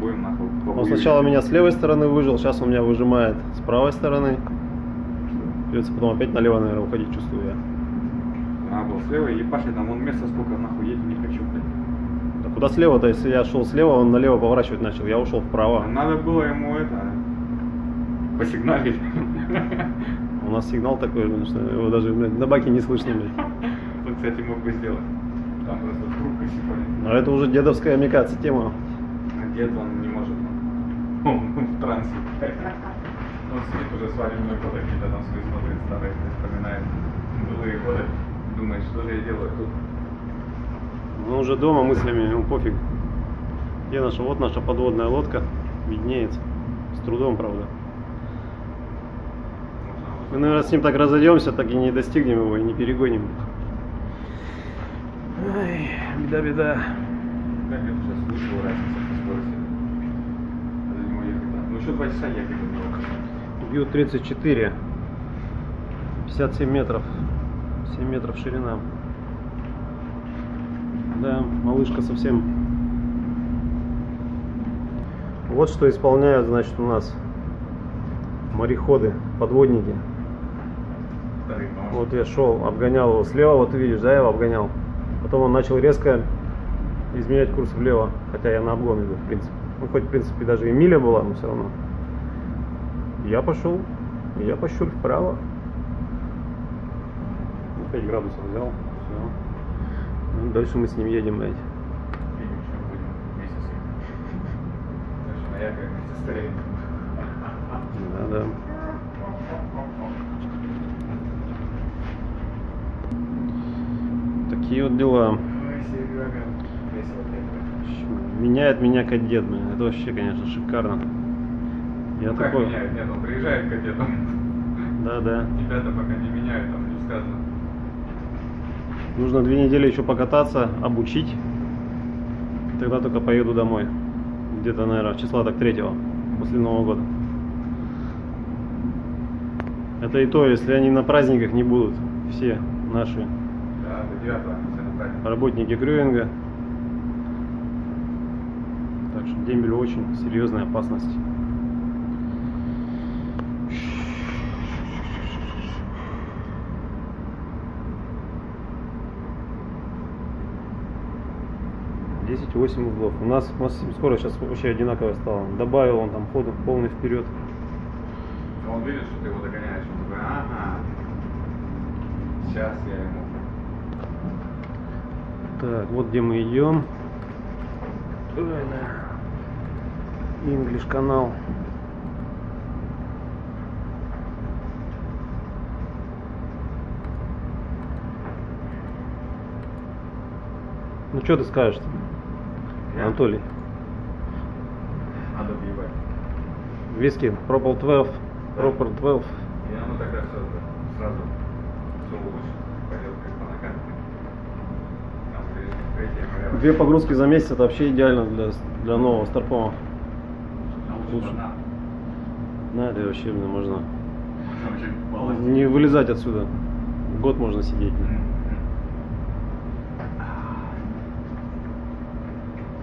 будем нахуй. Он сначала меня с левой стороны выжил, сейчас он меня выжимает с правой стороны. Придется потом опять налево, наверное, уходить, чувствую я. Надо было слева и пошли, там вон место сколько, нахуй, едем, не хочу, блядь. А куда слева-то? Если я шел слева, он налево поворачивать начал, я ушел вправо. Надо было ему посигналить. У нас сигнал такой, что его даже на баке не слышно. Вот, кстати, мог бы сделать. Там просто трубка симфония. Но это уже дедовская, мне кажется, тема. А дед он не может. Он в трансе. Он сидит уже свадебные годы, какие-то там свои смотрит старые, вспоминает былые годы. Думает, что же я делаю тут. Ну уже дома мыслями, ему пофиг. Где наша? Вот наша подводная лодка. Виднеется. С трудом, правда. Мы, наверное, с ним так разойдемся, так и не достигнем его и не перегоним. Ай, беда. Как это сейчас слышал, разница по скорости? За него ехать, да. Ну еще 2 часа ехать до него. Бью 34. 57 метров. 7 метров ширина. Да, малышка совсем. Вот что исполняют, значит, у нас мореходы, подводники. Вот я шел, обгонял его слева, вот ты видишь, да, я его обгонял. Потом он начал резко изменять курс влево, хотя я на обгон иду, в принципе. Ну, хоть, в принципе, даже и миля была, но все равно. Я пошел вправо. 5 градусов взял, все. Ну, дальше мы с ним едем, блядь. Видим, что будем вместе с ним. Дальше на якоре вместе стареем. Да. Такие вот дела. Меняет меня кадет, это вообще, конечно, шикарно. Я ну, такой... как меняет? Нет, он приезжает кадетом. Да. Ребята пока не меняют, там не сказано. Нужно 2 недели еще покататься, обучить. Тогда только поеду домой. Где-то, наверное, числа так 3-го, после Нового года. Это и то, если они на праздниках не будут, все наши. Да, до 9-го они все на праздник. Работники крюинга. Так что дембель очень серьезная опасность. Десять 8 узлов. У нас скорость сейчас вообще одинаковая стала. Добавил он там ходу полный вперед. Он видит, что ты его догоняешь, он такой, ага, сейчас я ему. Так, вот где мы идем. English канал. Ну что ты скажешь, Анатолий? Надо въебать. Виски, Пропал 12. Пропал 12. Я ну тогда сразу все лучше, пойдет как по накатке. Там 2 погрузки за месяц, это вообще идеально для нового старпома. лучше. Это вообще можно не вылезать отсюда. Год можно сидеть.